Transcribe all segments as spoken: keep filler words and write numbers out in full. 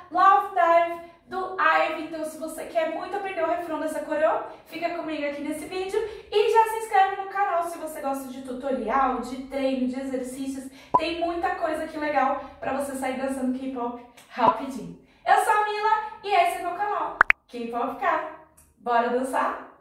Love Dive do Ivy. Então, se você quer muito aprender o refrão dessa coreo, fica comigo aqui nesse vídeo e já se inscreve no canal se você gosta de tutorial, de treino, de exercícios. Tem muita coisa aqui legal pra você sair dançando K-pop rapidinho. Eu sou a Mila e esse é meu canal, K-pop K. Bora dançar?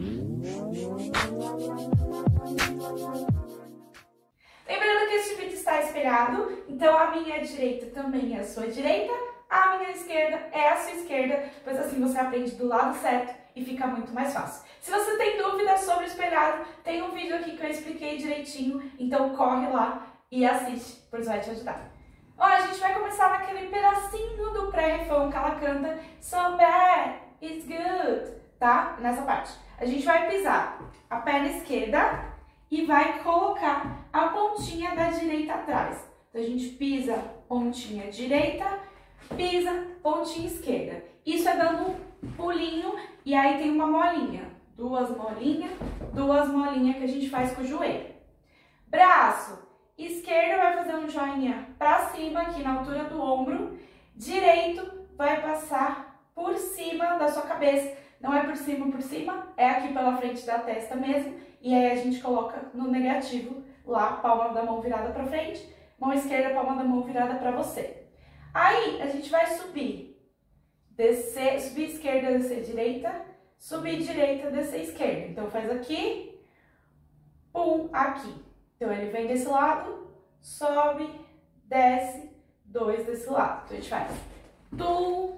Lembrando que este vídeo está espelhado, então a minha direita também é a sua direita, a minha esquerda é a sua esquerda, pois assim você aprende do lado certo e fica muito mais fácil. Se você tem dúvidas sobre o espelhado, tem um vídeo aqui que eu expliquei direitinho, então corre lá e assiste, pois vai te ajudar. Ó, a gente vai começar naquele pedacinho do pré-refrão que ela canta So bad, it's good, tá? Nessa parte. A gente vai pisar a perna esquerda e vai colocar a pontinha da direita atrás. Então, a gente pisa pontinha direita, pisa pontinha esquerda. Isso é dando um pulinho e aí tem uma molinha. Duas molinhas, duas molinhas que a gente faz com o joelho. Braço esquerdo vai fazer um joinha pra cima, aqui na altura do ombro. Direito vai passar por cima da sua cabeça. Não é por cima, por cima, é aqui pela frente da testa mesmo. E aí a gente coloca no negativo lá, palma da mão virada pra frente, mão esquerda, palma da mão virada pra você. Aí a gente vai subir, descer, subir esquerda, descer direita, subir direita, descer esquerda. Então faz aqui, pum, aqui. Então ele vem desse lado, sobe, desce, dois desse lado. Então a gente faz tum,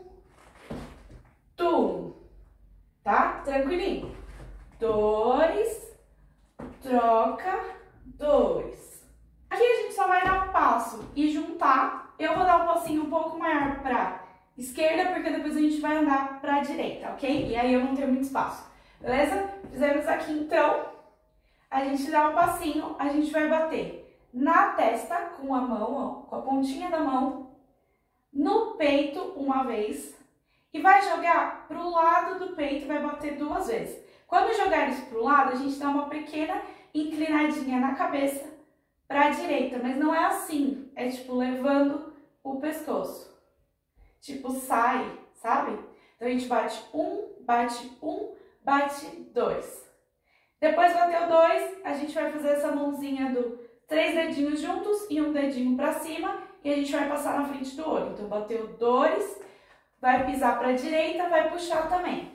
tum, tá? Tranquilinho. Dois, troca, dois. Aqui a gente só vai dar um passo e juntar. Eu vou dar um passinho um pouco maior pra esquerda, porque depois a gente vai andar pra direita, ok? E aí eu não tenho muito espaço, beleza? Fizemos aqui então. A gente dá um passinho, a gente vai bater na testa com a mão, ó, com a pontinha da mão, no peito uma vez e vai jogar pro lado do peito e vai bater duas vezes. Quando jogar isso pro lado, a gente dá uma pequena inclinadinha na cabeça pra direita, mas não é assim, é tipo levando o pescoço, tipo sai, sabe? Então a gente bate um, bate um, bate dois. Depois bateu dois, a gente vai fazer essa mãozinha do três dedinhos juntos e um dedinho pra cima e a gente vai passar na frente do olho. Então bateu dois, vai pisar pra direita, vai puxar também.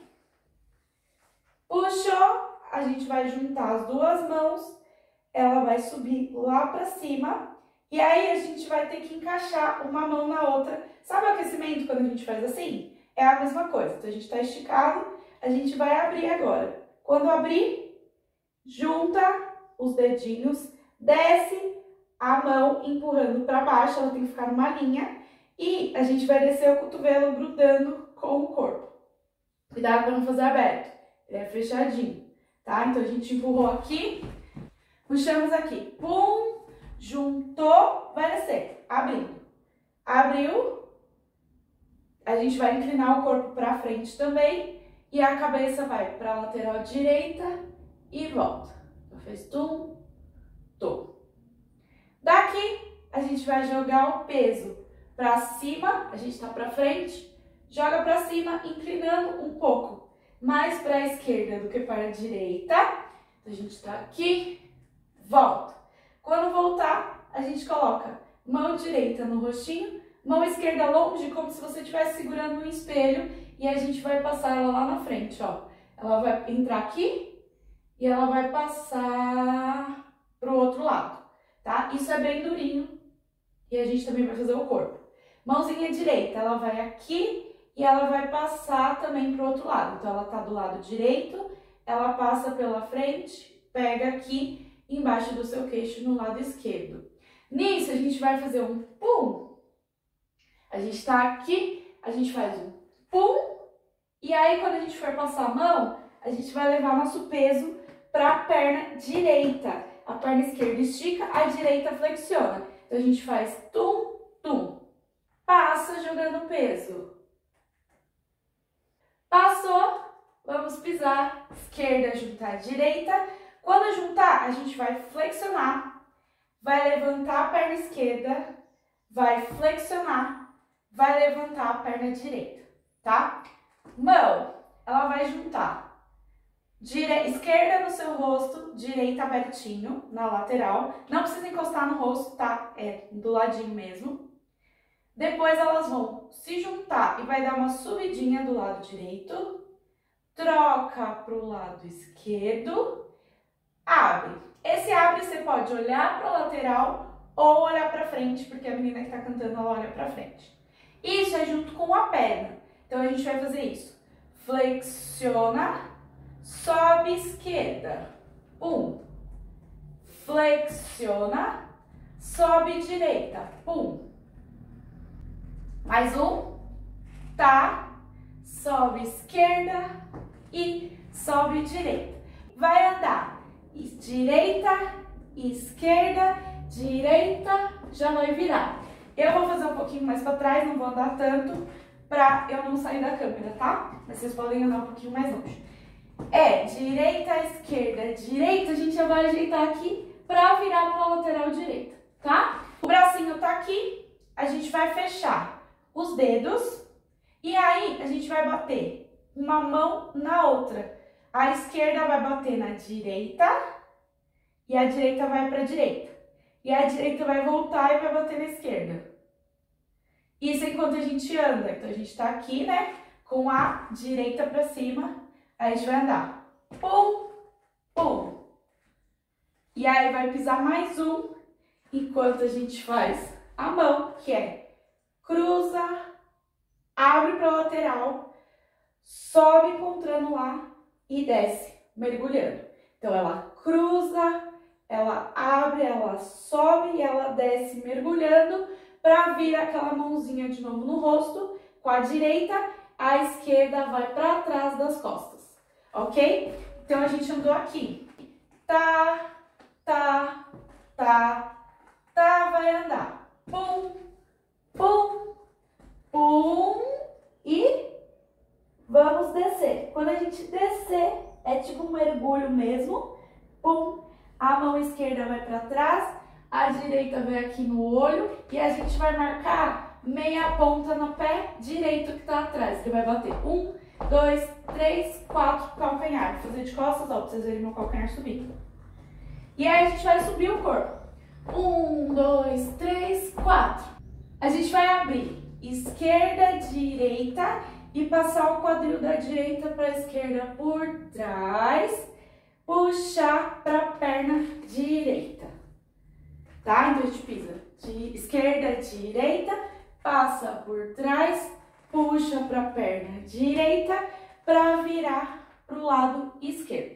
Puxou, a gente vai juntar as duas mãos, ela vai subir lá pra cima e aí a gente vai ter que encaixar uma mão na outra. Sabe o aquecimento quando a gente faz assim? É a mesma coisa. Então a gente tá esticado, a gente vai abrir agora. Quando abrir, junta os dedinhos, desce a mão empurrando para baixo, ela tem que ficar numa linha e a gente vai descer o cotovelo grudando com o corpo. Cuidado para não fazer aberto, ele é fechadinho, tá? Então a gente empurrou aqui, puxamos aqui, pum, juntou, vai descer, abrindo. Abriu, a gente vai inclinar o corpo para frente também e a cabeça vai para a lateral direita e volta. Então fez tum, tum. Daqui a gente vai jogar o peso pra cima, a gente tá pra frente, joga pra cima, inclinando um pouco mais pra esquerda do que para a direita. Então a gente tá aqui, volta. Quando voltar, a gente coloca mão direita no rostinho, mão esquerda longe, como se você estivesse segurando um espelho, e a gente vai passar ela lá na frente, ó. Ela vai entrar aqui e ela vai passar pro outro lado, tá? Isso é bem durinho e a gente também vai fazer o corpo. Mãozinha direita, ela vai aqui e ela vai passar também pro outro lado. Então, ela tá do lado direito, ela passa pela frente, pega aqui embaixo do seu queixo no lado esquerdo. Nisso, a gente vai fazer um pum. A gente tá aqui, a gente faz um pum. E aí, quando a gente for passar a mão, a gente vai levar nosso peso para a perna direita. A perna esquerda estica, a direita flexiona. Então, a gente faz tum, tum. Passa jogando peso. Passou, vamos pisar. Esquerda, juntar direita. Quando juntar, a gente vai flexionar. Vai levantar a perna esquerda. Vai flexionar. vai levantar a perna direita, tá? Mão, ela vai juntar dire... esquerda no seu rosto, direita abertinho, na lateral. Não precisa encostar no rosto, tá? É do ladinho mesmo. Depois elas vão se juntar e vai dar uma subidinha do lado direito. Troca pro lado esquerdo. Abre. Esse abre você pode olhar para a lateral ou olhar para frente, porque a menina que tá cantando ela olha para frente. Isso é junto com a perna. Então a gente vai fazer isso. Flexiona, sobe esquerda. Um. Flexiona, sobe direita. Um. Mais um. Tá. Sobe esquerda e sobe direita. Vai andar direita, esquerda, direita, já vai virar. Eu vou fazer um pouquinho mais para trás, não vou andar tanto pra eu não sair da câmera, tá? Mas vocês podem andar um pouquinho mais longe. É direita, esquerda, direita, a gente já vai ajeitar aqui pra virar pra lateral direita, tá? O bracinho tá aqui, a gente vai fechar os dedos e aí a gente vai bater uma mão na outra. A esquerda vai bater na direita e a direita vai para a direita. E a direita vai voltar e vai bater na esquerda. Isso enquanto a gente anda. Então a gente tá aqui, né? Com a direita para cima. Aí a gente vai andar. Pum, pum. E aí vai pisar mais um. Enquanto a gente faz a mão, que é cruza, abre para a lateral, sobe encontrando lá e desce, mergulhando. Então, ela cruza, ela abre, ela sobe e ela desce mergulhando para vir aquela mãozinha de novo no rosto. Com a direita, a esquerda vai para trás das costas, ok? Então, a gente andou aqui. Tá, tá, tá, tá, vai andar. Pum, pum, pum e vamos descer. Quando a gente descer, é tipo um mergulho mesmo. Pum, a mão esquerda vai para trás, a direita vai aqui no olho e a gente vai marcar meia ponta no pé direito que tá atrás. Que vai bater um, dois, três, quatro, calcanhar. Vou fazer de costas, ó, pra vocês verem meu calcanhar subir. E aí a gente vai subir o corpo. Um, dois, três, quatro. A gente vai abrir esquerda, direita e passar o quadril da direita para a esquerda por trás, puxar para a perna direita, tá? Então a gente pisa de esquerda, direita, passa por trás, puxa para a perna direita para virar para o lado esquerdo.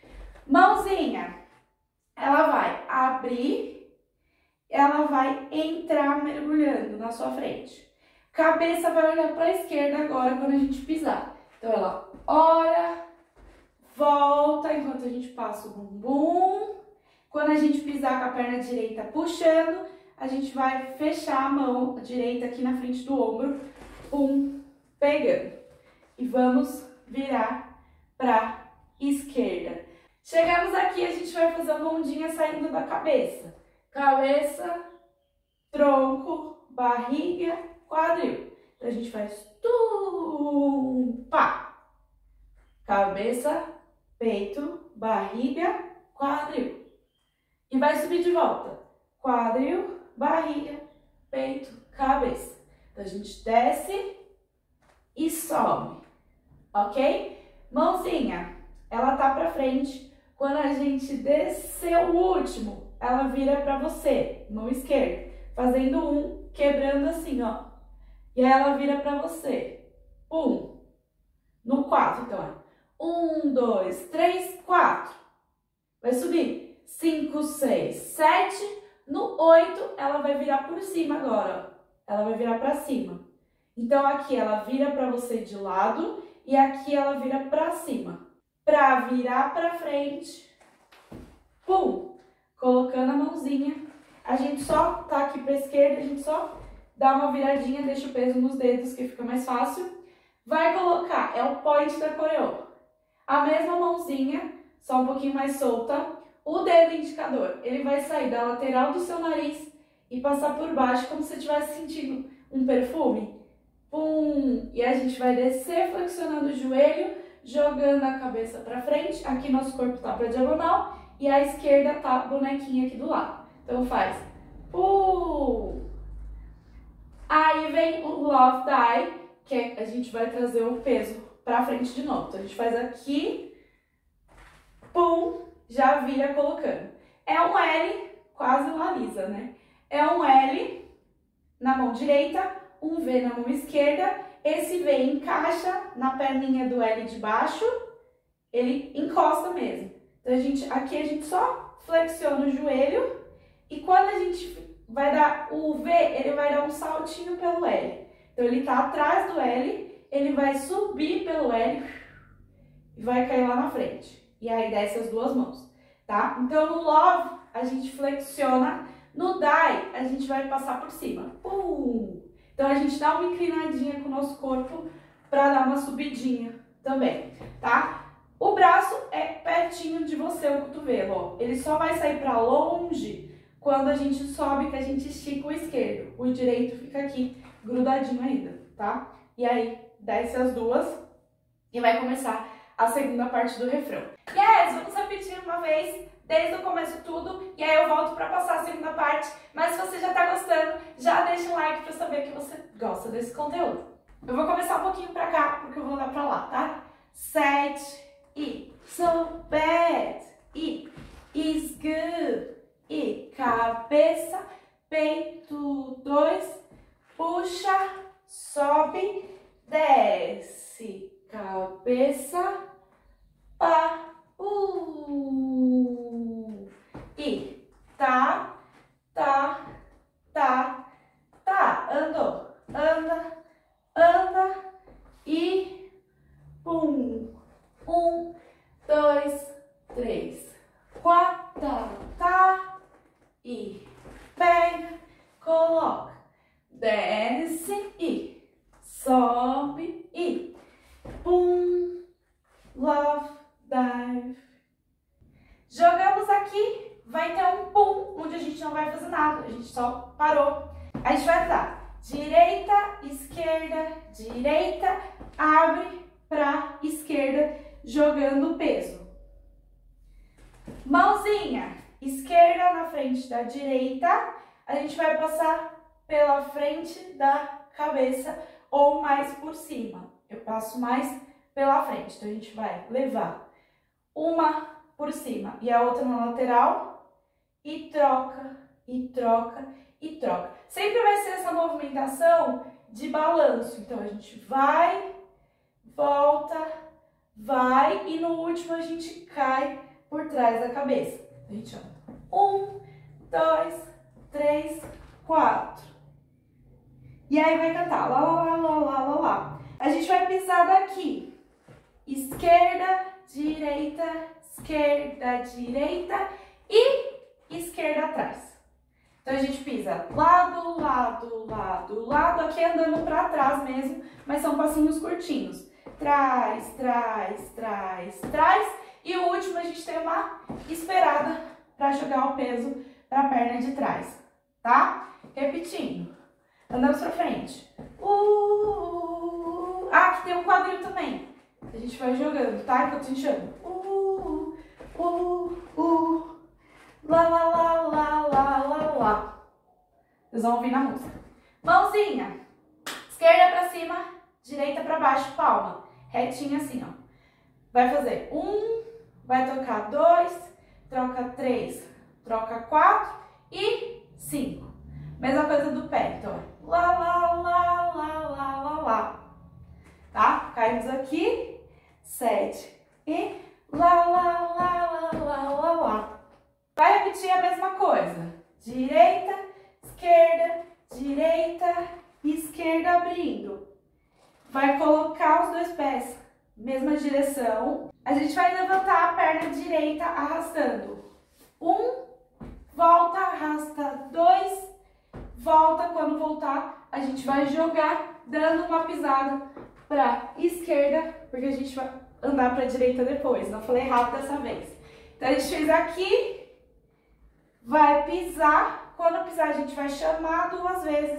Mãozinha, ela vai abrir, ela vai entrar mergulhando na sua frente. Cabeça vai olhar para a esquerda agora quando a gente pisar. Então, ela olha, volta enquanto a gente passa o bumbum. Quando a gente pisar com a perna direita puxando, a gente vai fechar a mão direita aqui na frente do ombro, pum, pegando. E vamos virar para esquerda. Chegamos aqui, a gente vai fazer uma ondinha saindo da cabeça. Cabeça, tronco, barriga, quadril. Então a gente faz tum, pá. Cabeça, peito, barriga, quadril. E vai subir de volta. Quadril, barriga, peito, cabeça. Então a gente desce e sobe, ok? Mãozinha, ela tá pra frente. Quando a gente descer o último, ela vira pra você, mão esquerda, fazendo um, quebrando assim, ó. E aí ela vira pra você. Um. No quatro, então, ó. Um, dois, três, quatro. Vai subir. Cinco, seis, sete. No oito, ela vai virar por cima agora, ó. Ela vai virar pra cima. Então, aqui ela vira pra você de lado e aqui ela vira pra cima. Pra virar pra frente. Pum. Colocando a mãozinha. A gente só tá aqui pra esquerda, a gente só dá uma viradinha, deixa o peso nos dedos que fica mais fácil. Vai colocar, é o point da coreô. A mesma mãozinha, só um pouquinho mais solta. O dedo indicador, ele vai sair da lateral do seu nariz e passar por baixo, como se você estivesse sentindo um perfume? Pum! E a gente vai descer flexionando o joelho, jogando a cabeça pra frente. Aqui nosso corpo tá pra diagonal e a esquerda tá bonequinha aqui do lado. Então faz pum! Aí vem o Love Die, que é, a gente vai trazer o peso pra frente de novo. Então a gente faz aqui, pum, já vira colocando. É um L, quase uma lisa, né? É um L na mão direita, um V na mão esquerda. Esse V encaixa na perninha do L de baixo, ele encosta mesmo. Então a gente, aqui a gente só flexiona o joelho e quando a gente vai dar o V, ele vai dar um saltinho pelo L. Então ele tá atrás do L, ele vai subir pelo L e vai cair lá na frente. E aí desce as duas mãos, tá? Então no Love a gente flexiona, no Die a gente vai passar por cima. Pum! Então a gente dá uma inclinadinha com o nosso corpo para dar uma subidinha também, tá? O braço é pertinho de você, o cotovelo, ó. Ele só vai sair para longe quando a gente sobe, que a gente estica o esquerdo. O direito fica aqui grudadinho ainda, tá? E aí desce as duas e vai começar a segunda parte do refrão. Yes, vamos repetir uma vez, desde o começo tudo, e aí eu volto pra passar a segunda parte, mas se você já tá gostando, já deixa um like pra saber que você gosta desse conteúdo. Eu vou começar um pouquinho pra cá, porque eu vou andar pra lá, tá? Sete, e, so bad, e, is good, e, cabeça, peito, dois, puxa, sobe, desce, cabeça, pá, uh, e tá, tá, tá, tá, andou, anda, anda, e pum, um, dois, três, quatro, tá, tá, e pega, coloca, desce, e sobe, e pum, love, dive. Jogamos aqui, vai ter um pum, onde a gente não vai fazer nada, a gente só parou. A gente vai dar direita, esquerda, direita, abre pra esquerda, jogando o peso. Mãozinha esquerda na frente da direita, a gente vai passar pela frente da cabeça ou mais por cima. Eu passo mais pela frente, então a gente vai levar uma por cima e a outra na lateral e troca, e troca, e troca. Sempre vai ser essa movimentação de balanço, então a gente vai, volta, vai e no último a gente cai por trás da cabeça. A gente anda um, dois, três, quatro. E aí vai cantar lá, lá, lá, lá, lá, lá, lá. A gente vai pisar daqui. Esquerda, direita, esquerda, direita e esquerda atrás. Então a gente pisa lado, lado, lado, lado, aqui andando pra trás mesmo, mas são passinhos curtinhos. Trás, trás, trás, trás. E o último a gente tem uma esperada pra jogar o peso pra perna de trás, tá? Repetindo. Andamos pra frente. Uh, ah, aqui tem um quadril também. A gente vai jogando, tá? Enquanto a gente chama. Uh, uh, uh, lá, lá, lá, lá, lá, lá, lá. Vocês vão ouvir na música. Mãozinha. Esquerda pra cima, direita pra baixo, palma. Retinha assim, ó. Vai fazer um, vai tocar dois, troca três, troca quatro e cinco. Mesma coisa do pé, então. Lá, lá, lá, lá, lá, lá, lá. Tá? Caímos aqui. Sete. E lá, lá, lá, lá, lá, lá, lá. Vai repetir a mesma coisa. Direita, esquerda, direita, esquerda abrindo. Vai colocar os dois pés, mesma direção. A gente vai levantar a perna direita arrastando. Um, volta, arrasta dois, volta. Quando voltar, a gente vai jogar dando uma pisada para esquerda, porque a gente vai andar para a direita depois. Não falei errado dessa vez. Então a gente fez aqui, vai pisar. Quando pisar, a gente vai chamar duas vezes,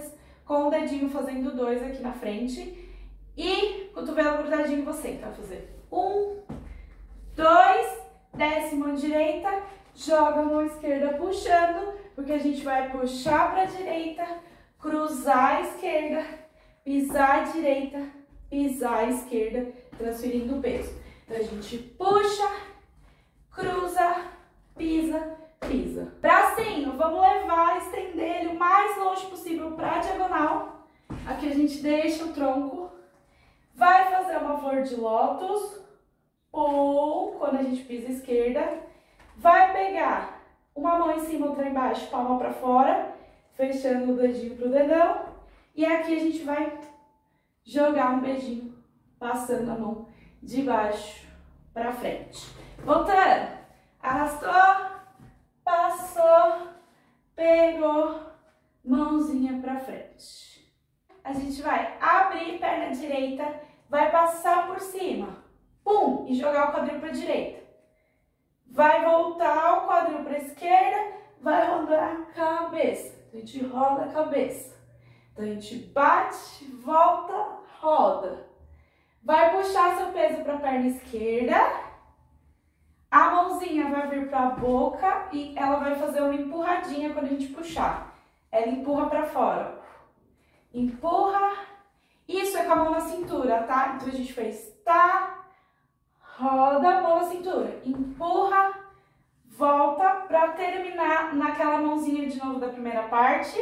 com o dedinho fazendo dois aqui na frente e cotovelo grudadinho em você. Então, vai fazer um, dois, desce mão direita, joga a mão esquerda puxando, porque a gente vai puxar para a direita, cruzar a esquerda, pisar a direita, pisar a esquerda, transferindo o peso. Então, a gente puxa, cruza, pisa, pisa. Bracinho, vamos levar, estender ele o mais longe possível para a diagonal. Aqui a gente deixa o tronco. Vai fazer uma flor de lótus, ou quando a gente pisa a esquerda. Vai pegar uma mão em cima, outra embaixo, palma para fora, fechando o dedinho pro dedão. E aqui a gente vai jogar um beijinho, passando a mão de baixo para frente. Voltando. Arrastou, passou, pegou, mãozinha para frente. A gente vai abrir perna direita, vai passar por cima, pum, e jogar o quadril para direita. Vai voltar o quadril para esquerda, vai rodar a cabeça. Então, a gente roda a cabeça. Então, a gente bate, volta, roda. Vai puxar seu peso para a perna esquerda. A mãozinha vai vir para a boca e ela vai fazer uma empurradinha quando a gente puxar. Ela empurra para fora. Empurra. Isso é com a mão na cintura, tá? Então, a gente fez tá. Roda, mão na cintura, empurra, volta para terminar naquela mãozinha de novo da primeira parte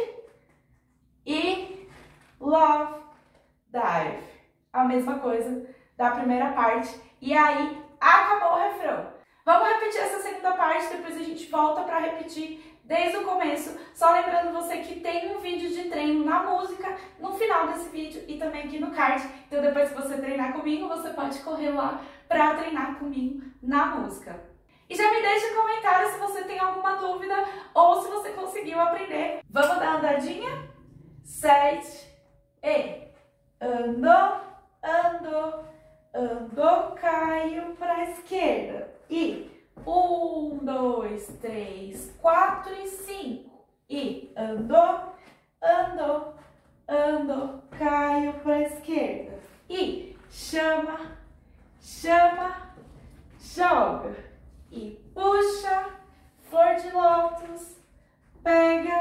e love, dive. A mesma coisa da primeira parte e aí acabou o refrão. Vamos repetir essa segunda parte, depois a gente volta para repetir desde o começo. Só lembrando você que tem um vídeo de treino na música no final desse vídeo e também aqui no card. Então depois que você treinar comigo, você pode correr lá para treinar comigo na música. E já me deixa um comentário se você tem alguma dúvida ou se você conseguiu aprender. Vamos dar uma andadinha? Sete, e andou, andou, andou, caiu para a esquerda. E um, dois, três, quatro e cinco. E andou, andou, andou, caiu para a esquerda. E chama, chama, joga. E puxa, flor de lótus, pega,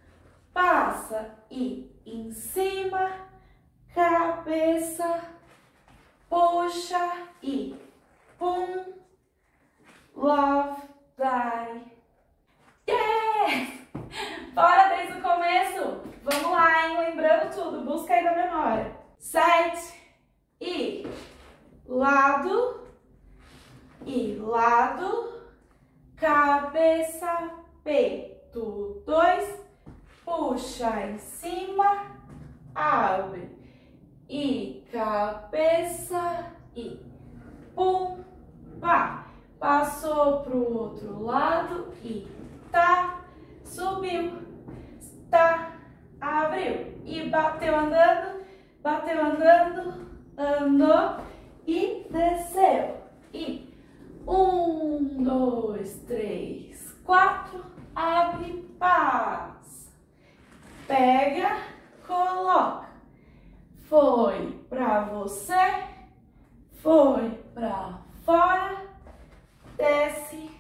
passa. E em cima, cabeça, puxa e pum. Love, die. Yes! Bora desde o começo? Vamos lá, hein? Lembrando tudo, busca aí na memória. Sete e lado e lado, cabeça, peito, dois, puxa em cima, abre e cabeça e pum, pá. Passou pro outro lado e tá, subiu, tá, abriu e bateu andando, bateu andando, andou e desceu. E um, dois, três, quatro, abre, passa, pega, coloca, foi pra você, foi pra fora. Desce,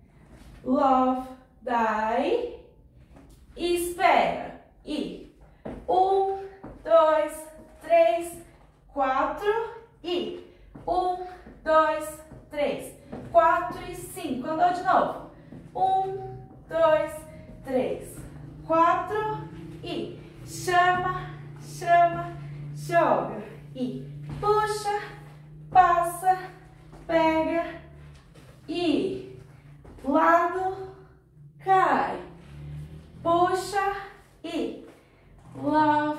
love, die, espera. E um, dois, três, quatro e um, dois, três, quatro e cinco. Andou de novo. Um, dois, três, quatro e chama, chama, joga. E puxa, passa, pega. E lado, cai, puxa e love,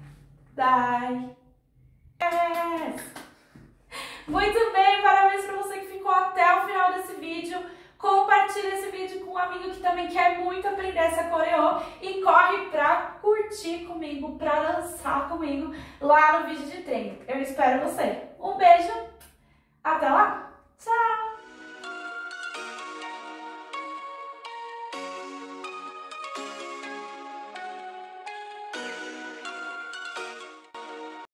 die. Yes! Muito bem, parabéns para você que ficou até o final desse vídeo. Compartilha esse vídeo com um amigo que também quer muito aprender essa coreô e corre pra curtir comigo, pra dançar comigo lá no vídeo de treino. Eu espero você. Um beijo, até lá, tchau!